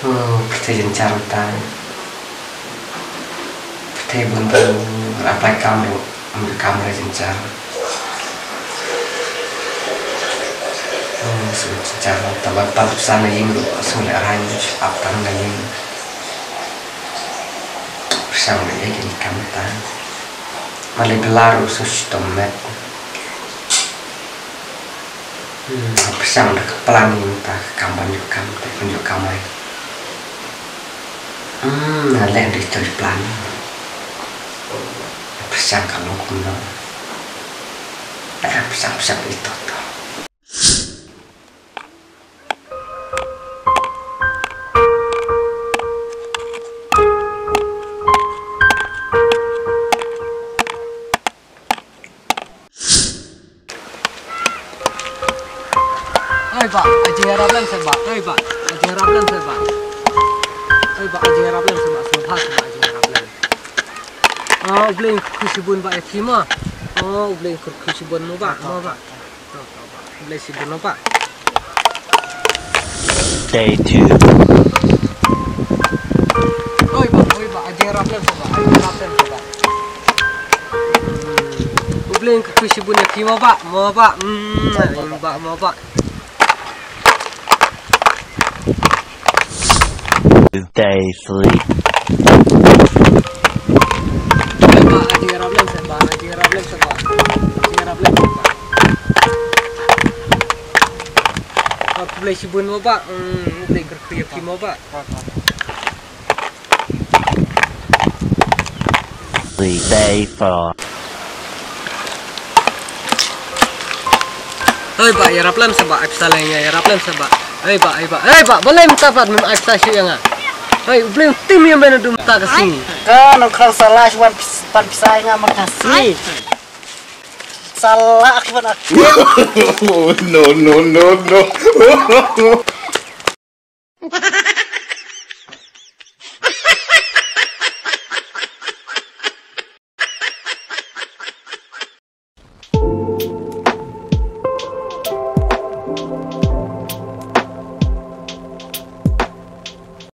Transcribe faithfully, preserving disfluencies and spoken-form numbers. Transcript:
Oh, percaya carta. Percaya buntu apa kamu ambil kamera jencar. Oh, sudah jencar. Tabak tabak sana yang lu sudah ranjut apa nggak yang bersama dia jadi kamera. Malah belaru sustomet. Hmm, bersama dah kepelan minta kampanye kamu tunjuk kamera. Hmm, lain di cari plan. Bersang kalau kuno. Eh, bersang-bersang itu tuh. Oi Pak, aja harapkan saya Pak. Oi Pak, aja harapkan saya Pak. Oi Pak, aja harapkan saya Pak. Sumpah saya aja harapkan. Oh, beli kusibun Pak Ekima. Oh, beli kusibun mu Pak, mau Pak. Beli sibun mu Pak. Day two. Oi Pak, oi Pak, aja harapkan saya Pak. Aja harapkan saya Pak. Beli kusibun Ekima Pak, mau Pak. Hmm, Pak, mau Pak. Day three. Pak, aja harapkan saya Pak. Aja harapkan saya Pak. Aja harapkan saya Pak. Aku beli sibun mau Pak. Hmm, beli kerja mau Pak. Day four. Hei Pak, ya raplan sebab aksa lainnya, ya raplan sebab. Hei Pak, hei Pak, hei Pak, boleh minta Pak minum aksa sih yang ah. Hei, boleh tim yang benar dum tak kesini. Kan kalau salah cuma pan pisah yang makasih. Salah akibat aku. No no no no.